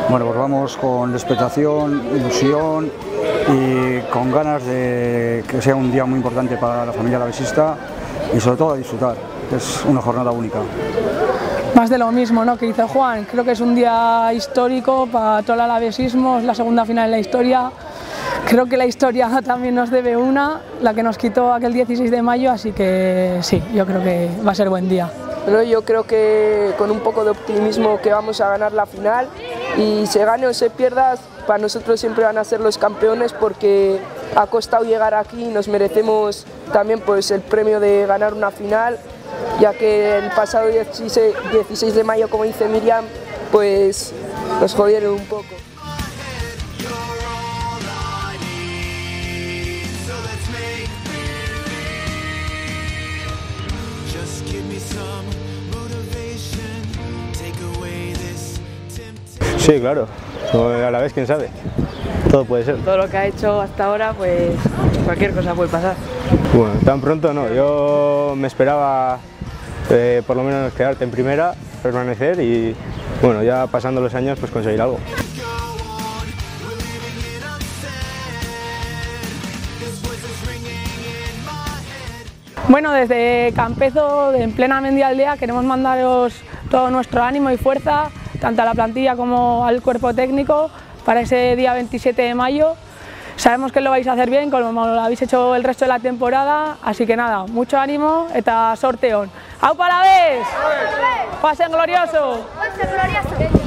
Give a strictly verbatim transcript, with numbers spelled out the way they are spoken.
Bueno, pues vamos con expectación, ilusión y con ganas de que sea un día muy importante para la familia alavesista y sobre todo a disfrutar, es una jornada única. Más de lo mismo, ¿no?, que dice Juan. Creo que es un día histórico para todo el alavesismo, es la segunda final en la historia. Creo que la historia también nos debe una, la que nos quitó aquel dieciséis de mayo, así que sí, yo creo que va a ser buen día. Pero yo creo que con un poco de optimismo que vamos a ganar la final, y se gane o se pierda, para nosotros siempre van a ser los campeones, porque ha costado llegar aquí y nos merecemos también pues el premio de ganar una final, ya que el pasado dieciséis de mayo, como dice Miriam, pues nos jodieron un poco. Sí, claro, a la vez, quién sabe, todo puede ser. Todo lo que ha hecho hasta ahora, pues cualquier cosa puede pasar. Bueno, tan pronto no, yo me esperaba eh, por lo menos quedarte en primera, permanecer y bueno, ya pasando los años pues conseguir algo. Bueno, desde Campezo, en plena Mendialdea, queremos mandaros todo nuestro ánimo y fuerza, tanto a la plantilla como al cuerpo técnico, para ese día veintisiete de mayo. Sabemos que lo vais a hacer bien, como lo habéis hecho el resto de la temporada, así que nada, mucho ánimo eta sorteon. ¡Aupa Alavés! ¡Pasen glorioso! ¡Pasen glorioso!